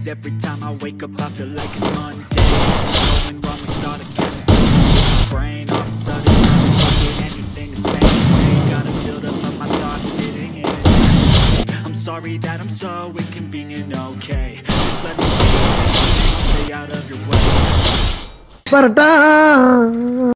every time I wake up I feel like it's Monday. Going wrong with all the chemicals in my brain. All of a sudden I don't get anything the same way. Gotta build up of my thoughts sitting in it. I'm sorry that I'm so inconvenient, okay. Just let me be, I'll stay out of your way.